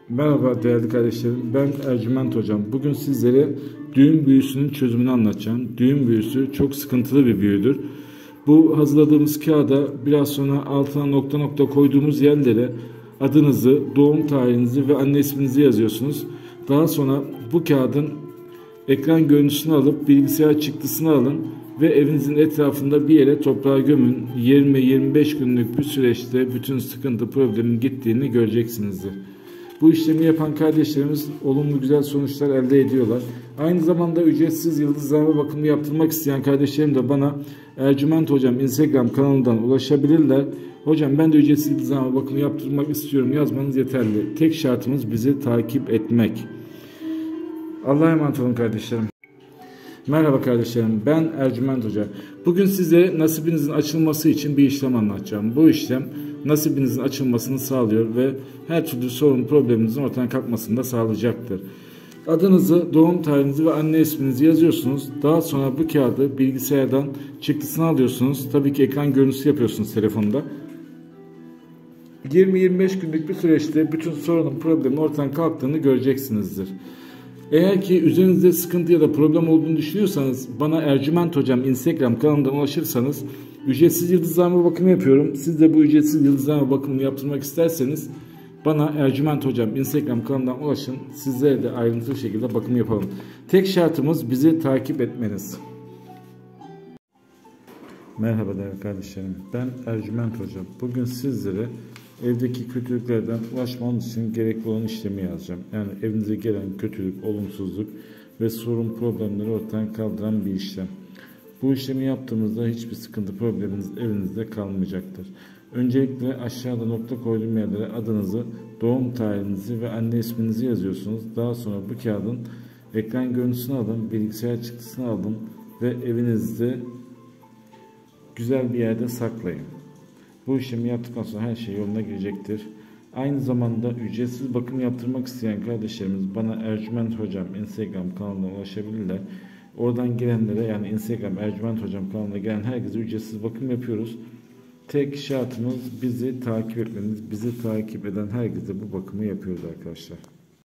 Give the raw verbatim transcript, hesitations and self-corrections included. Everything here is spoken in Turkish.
Merhaba değerli kardeşlerim, ben Ercüment Hocam. Bugün sizlere düğüm büyüsünün çözümünü anlatacağım. Düğüm büyüsü çok sıkıntılı bir büyüdür. Bu hazırladığımız kağıda biraz sonra altına nokta nokta koyduğumuz yerlere adınızı, doğum tarihinizi ve anne isminizi yazıyorsunuz. Daha sonra bu kağıdın ekran görüntüsünü alıp bilgisayar çıktısını alın ve evinizin etrafında bir yere toprağa gömün. yirmi yirmi beş günlük bir süreçte bütün sıkıntı problemin gittiğini göreceksinizdir. Bu işlemi yapan kardeşlerimiz olumlu güzel sonuçlar elde ediyorlar. Aynı zamanda ücretsiz yıldızlama bakımı yaptırmak isteyen kardeşlerim de bana Ercüment Hocam Instagram kanalından ulaşabilirler. Hocam ben de ücretsiz yıldızlama bakımı yaptırmak istiyorum yazmanız yeterli. Tek şartımız bizi takip etmek. Allah'a emanet olun kardeşlerim. Merhaba kardeşlerim, ben Ercüment Hoca. Bugün size nasibinizin açılması için bir işlem anlatacağım. Bu işlem nasibinizin açılmasını sağlıyor ve her türlü sorun probleminizin ortadan kalkmasını da sağlayacaktır. Adınızı, doğum tarihinizi ve anne isminizi yazıyorsunuz. Daha sonra bu kağıdı bilgisayardan çıktısını alıyorsunuz. Tabii ki ekran görüntüsü yapıyorsunuz telefonda. yirmi yirmi beş günlük bir süreçte bütün sorunun problemin ortadan kalktığını göreceksinizdir. Eğer ki üzerinizde sıkıntı ya da problem olduğunu düşünüyorsanız bana Ercüment Hocam Instagram kanalından ulaşırsanız ücretsiz yıldızlama bakımı yapıyorum. Siz de bu ücretsiz yıldızlama bakımını yaptırmak isterseniz bana Ercüment Hocam Instagram kanalından ulaşın. Sizlere de ayrıntılı şekilde bakım yapalım. Tek şartımız bizi takip etmeniz. Merhaba değerli kardeşlerim. Ben Ercüment Hocam. Bugün sizlere evdeki kötülüklerden ulaşmanız için gerekli olan işlemi yazacağım. Yani evinize gelen kötülük, olumsuzluk ve sorun problemleri ortadan kaldıran bir işlem. Bu işlemi yaptığımızda hiçbir sıkıntı probleminiz evinizde kalmayacaktır. Öncelikle aşağıda nokta koyduğum yerlere adınızı, doğum tarihinizi ve anne isminizi yazıyorsunuz. Daha sonra bu kağıdın ekran görüntüsünü alın, bilgisayar çıktısını alın ve evinizde güzel bir yerde saklayın. Bu işlemi yaptıktan sonra her şey yoluna girecektir. Aynı zamanda ücretsiz bakım yaptırmak isteyen kardeşlerimiz bana Ercüment Hocam Instagram kanalına ulaşabilirler. Oradan gelenlere, yani Instagram Ercüment Hocam kanalına gelen herkese ücretsiz bakım yapıyoruz. Tek şartımız bizi takip etmeniz. Bizi takip eden herkese bu bakımı yapıyoruz arkadaşlar.